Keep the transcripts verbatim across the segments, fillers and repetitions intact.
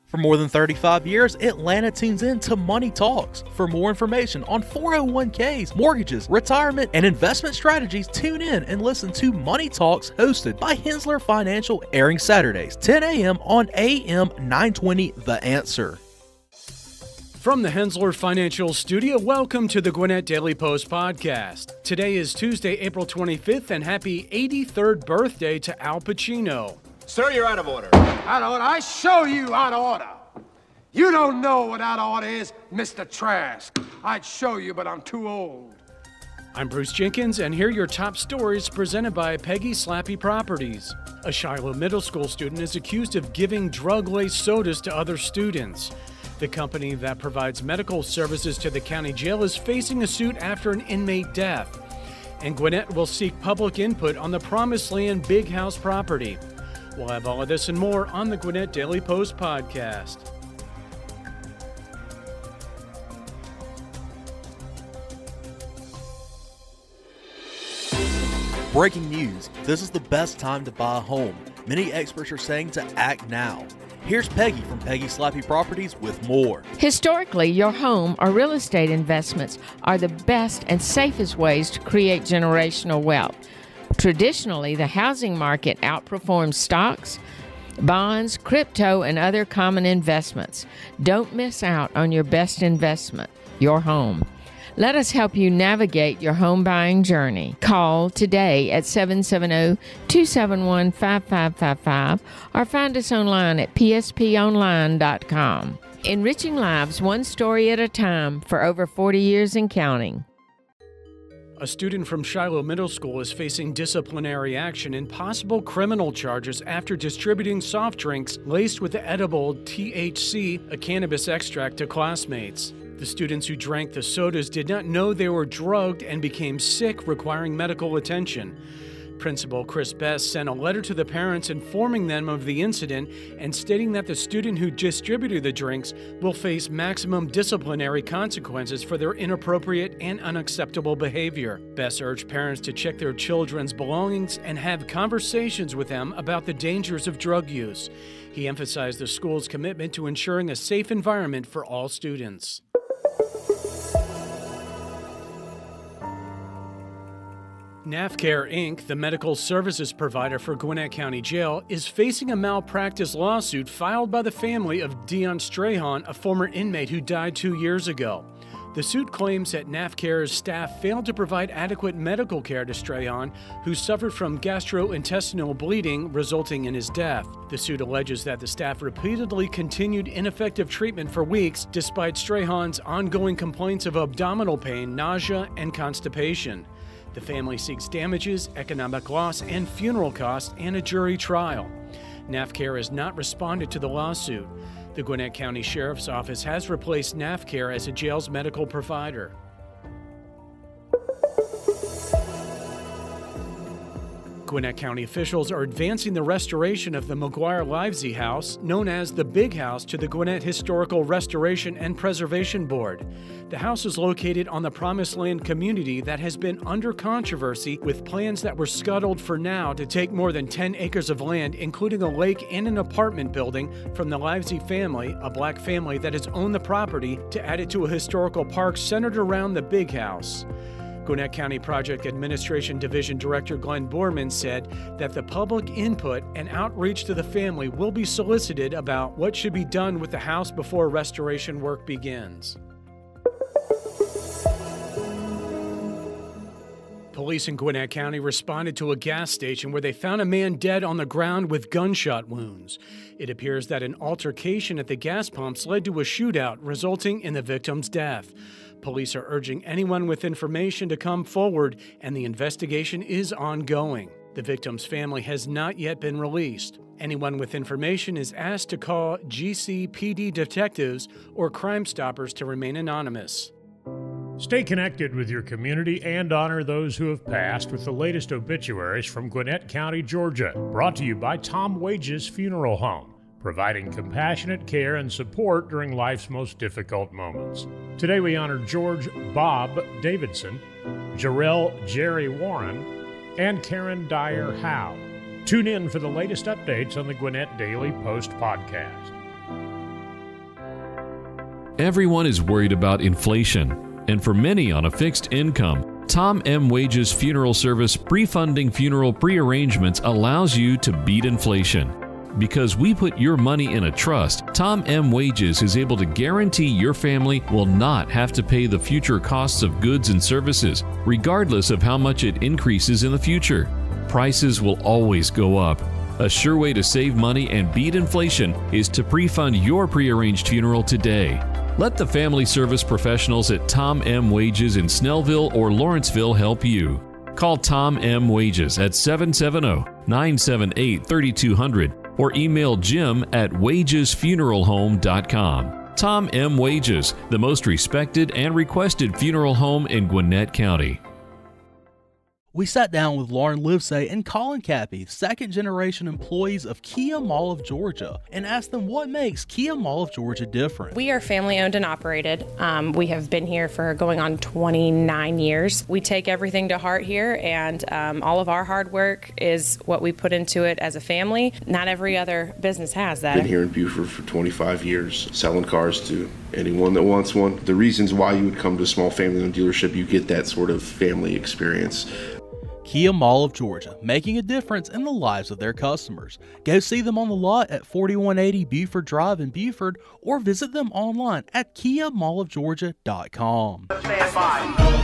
For more than thirty-five years, Atlanta tunes in to Money Talks. For more information on four oh one k's, mortgages, retirement, and investment strategies, tune in and listen to Money Talks hosted by Hensler Financial, airing Saturdays, ten a.m. on A M nine twenty The Answer. From the Hensler Financial Studio, welcome to the Gwinnett Daily Post Podcast. Today is Tuesday, April twenty-fifth, and happy eighty-third birthday to Al Pacino. Sir, you're out of order. Out of order? I show you out of order. You don't know what out of order is, Mister Trask. I'd show you, but I'm too old. I'm Bruce Jenkins, and here are your top stories presented by Peggy Slappy Properties. A Shiloh Middle School student is accused of giving drug-laced sodas to other students. The company that provides medical services to the county jail is facing a suit after an inmate death. And Gwinnett will seek public input on the Promised Land Big House property. We'll have all of this and more on the Gwinnett Daily Post Podcast. Breaking news. This is the best time to buy a home. Many experts are saying to act now. Here's Peggy from Peggy Slappy Properties with more. Historically, your home or real estate investments are the best and safest ways to create generational wealth. Traditionally, the housing market outperforms stocks, bonds, crypto, and other common investments. Don't miss out on your best investment, your home. Let us help you navigate your home buying journey. Call today at seven seven zero, two seven one, five five five five or find us online at p s p online dot com. Enriching lives one story at a time for over forty years and counting. A student from Shiloh Middle School is facing disciplinary action and possible criminal charges after distributing soft drinks laced with the edible T H C, a cannabis extract, to classmates. The students who drank the sodas did not know they were drugged and became sick, requiring medical attention. Principal Chris Bess sent a letter to the parents informing them of the incident and stating that the student who distributed the drinks will face maximum disciplinary consequences for their inappropriate and unacceptable behavior. Bess urged parents to check their children's belongings and have conversations with them about the dangers of drug use. He emphasized the school's commitment to ensuring a safe environment for all students. NaphCare Incorporated, the medical services provider for Gwinnett County Jail, is facing a malpractice lawsuit filed by the family of Deion Strayhon, a former inmate who died two years ago. The suit claims that NaphCare's staff failed to provide adequate medical care to Strayhon, who suffered from gastrointestinal bleeding resulting in his death. The suit alleges that the staff repeatedly continued ineffective treatment for weeks despite Strayhon's ongoing complaints of abdominal pain, nausea, and constipation. The family seeks damages, economic loss, and funeral costs, and a jury trial. NaphCare has not responded to the lawsuit. The Gwinnett County Sheriff's Office has replaced NaphCare as a jail's medical provider. Gwinnett County officials are advancing the restoration of the McGuire Livesey House, known as the Big House, to the Gwinnett Historical Restoration and Preservation Board. The house is located on the Promised Land community that has been under controversy, with plans that were scuttled for now to take more than ten acres of land, including a lake and an apartment building, from the Livesey family, a black family that has owned the property, to add it to a historical park centered around the Big House. Gwinnett County Project Administration Division Director Glenn Borman said that the public input and outreach to the family will be solicited about what should be done with the house before restoration work begins. Police in Gwinnett County responded to a gas station where they found a man dead on the ground with gunshot wounds. It appears that an altercation at the gas pumps led to a shootout, resulting in the victim's death. Police are urging anyone with information to come forward, and the investigation is ongoing. The victim's family has not yet been released. Anyone with information is asked to call G C P D detectives or Crime Stoppers to remain anonymous. Stay connected with your community and honor those who have passed with the latest obituaries from Gwinnett County, Georgia. Brought to you by Tom Wages Funeral Home, providing compassionate care and support during life's most difficult moments. Today we honor George Bob Davidson, Jarrell Jerry Warren, and Karen Dyer Howe. Tune in for the latest updates on the Gwinnett Daily Post Podcast. Everyone is worried about inflation, and for many on a fixed income, Tom M. Wages Funeral Service pre-funding funeral prearrangements allows you to beat inflation. Because we put your money in a trust, Tom M. Wages is able to guarantee your family will not have to pay the future costs of goods and services, regardless of how much it increases in the future. Prices will always go up. A sure way to save money and beat inflation is to pre-fund your prearranged funeral today. Let the family service professionals at Tom M. Wages in Snellville or Lawrenceville help you. Call Tom M. Wages at seven seven zero, nine seven eight, three two zero zero or email Jim at wages funeral home dot com. Tom M. Wages, the most respected and requested funeral home in Gwinnett County. We sat down with Lauren Livesay and Colin Cappy, second-generation employees of Kia Mall of Georgia, and asked them what makes Kia Mall of Georgia different. We are family-owned and operated. Um, we have been here for going on twenty-nine years. We take everything to heart here, and um, all of our hard work is what we put into it as a family. Not every other business has that. Been here in Beaufort for twenty-five years, selling cars to anyone that wants one. The reasons why you would come to a small family-owned dealership, you get that sort of family experience. Kia Mall of Georgia, making a difference in the lives of their customers. Go see them on the lot at forty-one eighty Buford Drive in Buford or visit them online at kia mall of georgia dot com. Stand by.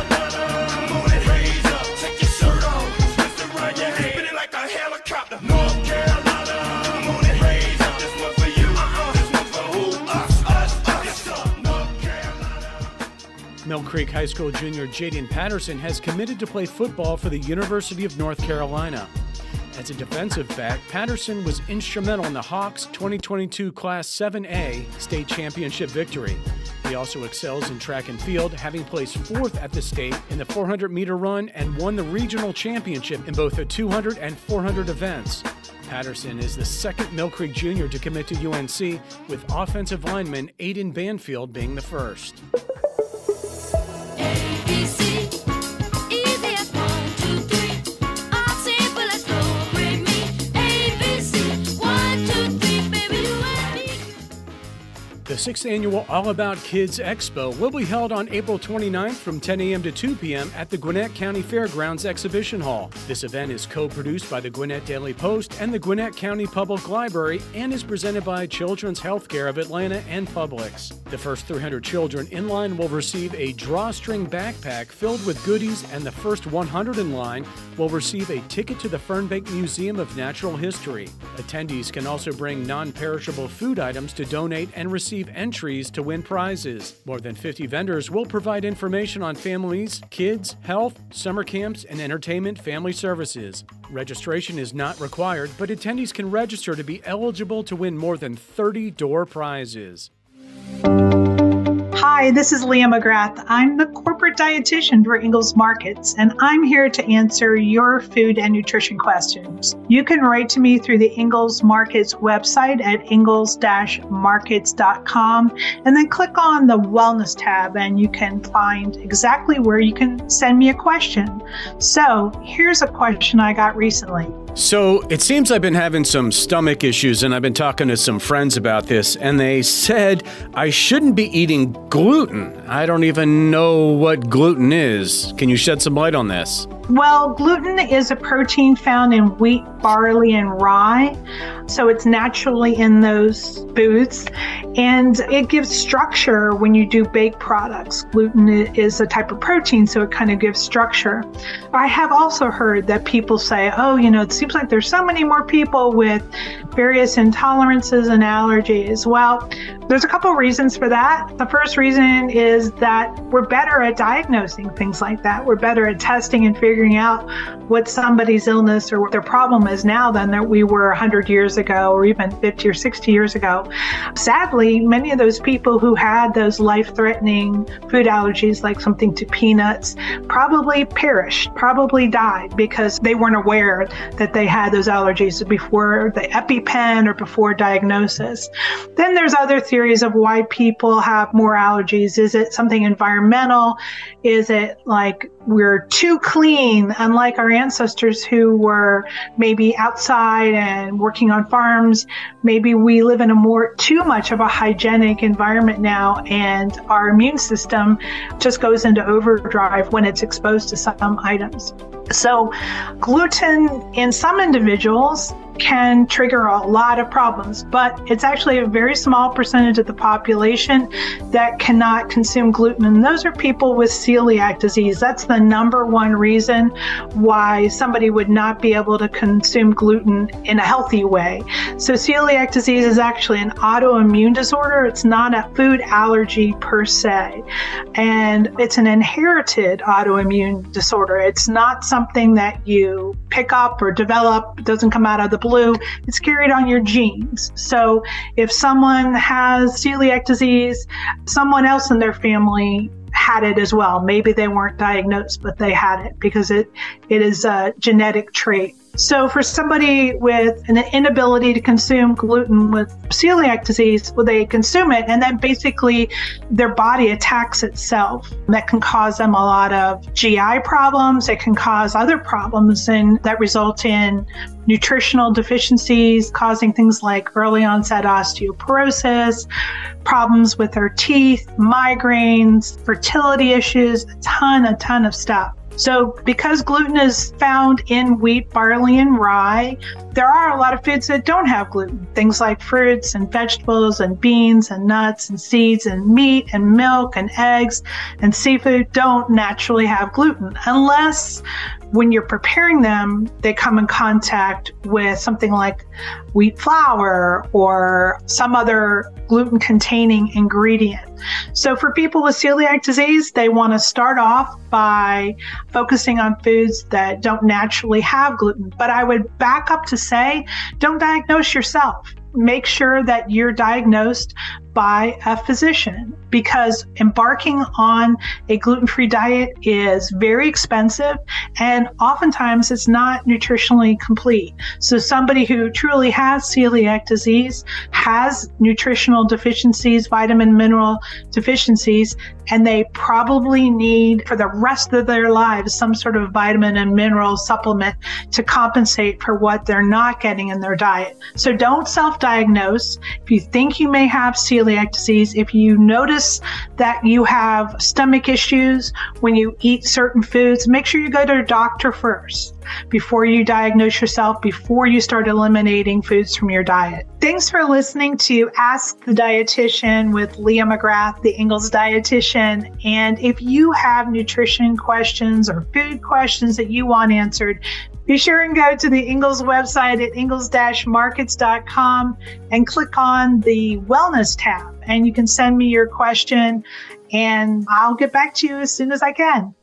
Mill Creek High School junior Jaden Patterson has committed to play football for the University of North Carolina. As a defensive back, Patterson was instrumental in the Hawks twenty twenty-two Class seven A state championship victory. He also excels in track and field, having placed fourth at the state in the four hundred meter run and won the regional championship in both the two hundred and four hundred events. Patterson is the second Mill Creek junior to commit to U N C, with offensive lineman Aiden Banfield being the first. The sixth annual All About Kids Expo will be held on April twenty-ninth from ten a.m. to two p.m. at the Gwinnett County Fairgrounds Exhibition Hall. This event is co-produced by the Gwinnett Daily Post and the Gwinnett County Public Library and is presented by Children's Healthcare of Atlanta and Publix. The first three hundred children in line will receive a drawstring backpack filled with goodies, and the first one hundred in line will receive a ticket to the Fernbank Museum of Natural History. Attendees can also bring non-perishable food items to donate and receive entries to win prizes. More than fifty vendors will provide information on families, kids, health, summer camps, and entertainment family services. Registration is not required, but attendees can register to be eligible to win more than thirty door prizes. Hi, this is Leah McGrath. I'm the corporate dietitian for Ingles Markets, and I'm here to answer your food and nutrition questions. You can write to me through the Ingles Markets website at ingles dash markets dot com, and then click on the Wellness tab, and you can find exactly where you can send me a question. So here's a question I got recently. So it seems I've been having some stomach issues, and I've been talking to some friends about this, and they said I shouldn't be eating gluten. I don't even know what gluten is. Can you shed some light on this? Well, gluten is a protein found in wheat, barley, and rye. So it's naturally in those foods, and it gives structure when you do baked products. Gluten is a type of protein, so it kind of gives structure. I have also heard that people say, oh, you know, it seems like there's so many more people with various intolerances and allergies. Well, there's a couple of reasons for that. The first reason is that we're better at diagnosing things like that. We're better at testing and figuring out what somebody's illness or what their problem is now than that we were one hundred years ago or even fifty or sixty years ago. Sadly, many of those people who had those life-threatening food allergies, like something to peanuts, probably perished, probably died because they weren't aware that they had those allergies before the EpiPen or before diagnosis. Then there's other theories theories of why people have more allergies. Is it something environmental? Is it like we're too clean, unlike our ancestors who were maybe outside and working on farms? Maybe we live in a more too much of a hygienic environment now, and our immune system just goes into overdrive when it's exposed to some items. So gluten in some individuals can trigger a lot of problems, but it's actually a very small percentage of the population that cannot consume gluten. And those are people with celiac disease. That's the number one reason why somebody would not be able to consume gluten in a healthy way. So celiac disease is actually an autoimmune disorder. It's not a food allergy per se. And it's an inherited autoimmune disorder. It's not something that you pick up or develop. It doesn't come out of the blue. It's carried on your genes. So if someone has celiac disease, someone else in their family had it as well. Maybe they weren't diagnosed, but they had it because it, it is a genetic trait. So for somebody with an inability to consume gluten with celiac disease, well, they consume it and then basically their body attacks itself. That can cause them a lot of G I problems. It can cause other problems and that result in nutritional deficiencies, causing things like early onset osteoporosis, problems with their teeth, migraines, fertility issues, a ton, a ton of stuff. So because gluten is found in wheat, barley, and rye, there are a lot of foods that don't have gluten. Things like fruits and vegetables and beans and nuts and seeds and meat and milk and eggs and seafood don't naturally have gluten unless when you're preparing them, they come in contact with something like wheat flour or some other gluten-containing ingredient. So for people with celiac disease, they want to start off by focusing on foods that don't naturally have gluten. But I would back up to say, don't diagnose yourself. Make sure that you're diagnosed by a physician, because embarking on a gluten-free diet is very expensive and oftentimes it's not nutritionally complete. So somebody who truly has celiac disease has nutritional deficiencies, vitamin, mineral deficiencies, and they probably need for the rest of their lives some sort of vitamin and mineral supplement to compensate for what they're not getting in their diet. So don't self-diagnose. If you think you may have celiac disease, if you notice that you have stomach issues when you eat certain foods, make sure you go to a doctor first before you diagnose yourself, before you start eliminating foods from your diet. Thanks for listening to Ask the Dietitian with Leah McGrath, the Ingalls dietitian. And if you have nutrition questions or food questions that you want answered, be sure and go to the Ingalls website at ingalls dash markets dot com and click on the Wellness tab. And you can send me your question and I'll get back to you as soon as I can.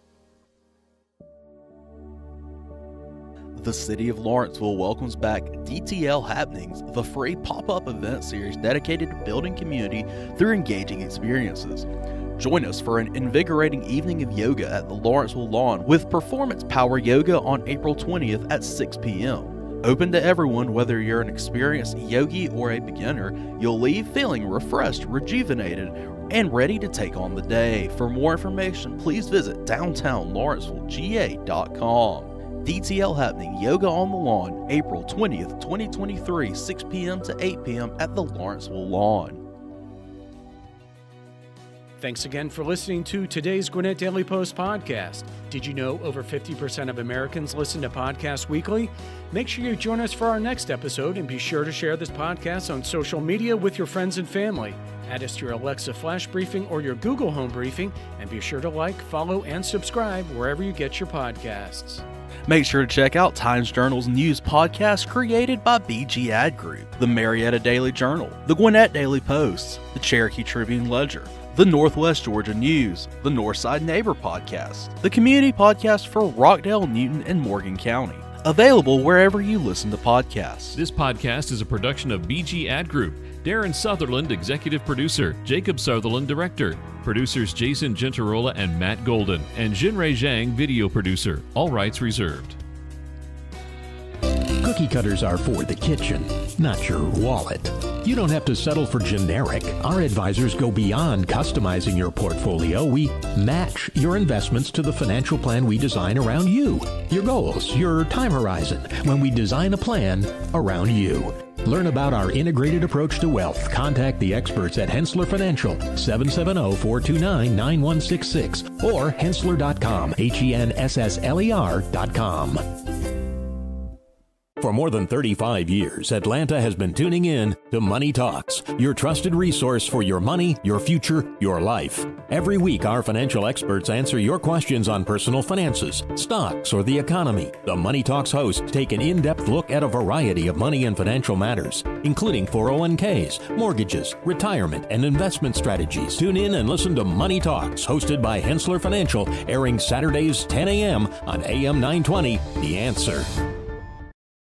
The City of Lawrenceville welcomes back D T L Happenings, the free pop-up event series dedicated to building community through engaging experiences. Join us for an invigorating evening of yoga at the Lawrenceville Lawn with Performance Power Yoga on April twentieth at six p.m. Open to everyone, whether you're an experienced yogi or a beginner. You'll leave feeling refreshed, rejuvenated, and ready to take on the day. For more information, please visit downtown lawrenceville g a dot com. D T L Happening Yoga on the Lawn, April twentieth, twenty twenty-three, six p.m. to eight p.m. at the Lawrenceville Lawn. Thanks again for listening to today's Gwinnett Daily Post Podcast. Did you know over fifty percent of Americans listen to podcasts weekly? Make sure you join us for our next episode and be sure to share this podcast on social media with your friends and family. Add us to your Alexa Flash Briefing or your Google Home Briefing, and be sure to like, follow, and subscribe wherever you get your podcasts. Make sure to check out Times Journal's news podcast created by B G Ad Group, the Marietta Daily Journal, the Gwinnett Daily Post, the Cherokee Tribune Ledger, the Northwest Georgia News, the Northside Neighbor Podcast, the community podcast for Rockdale, Newton, and Morgan County. Available wherever you listen to podcasts. This podcast is a production of B G Ad Group. Darren Sutherland, executive producer. Jacob Sutherland, director. Producers Jason Gentarola and Matt Golden. And Jinrei Zhang, video producer. All rights reserved. Cookie cutters are for the kitchen, not your wallet. You don't have to settle for generic. Our advisors go beyond customizing your portfolio. We match your investments to the financial plan we design around you, your goals, your time horizon, when we design a plan around you. Learn about our integrated approach to wealth. Contact the experts at Hensler Financial, seven seven zero, four two nine, nine one six six, or hensler dot com, H E N S S L E R dot com. For more than thirty-five years, Atlanta has been tuning in to Money Talks, your trusted resource for your money, your future, your life. Every week, our financial experts answer your questions on personal finances, stocks, or the economy. The Money Talks hosts take an in-depth look at a variety of money and financial matters, including four oh one k's, mortgages, retirement, and investment strategies. Tune in and listen to Money Talks, hosted by Hensler Financial, airing Saturdays ten a.m. on A M nine twenty, The Answer.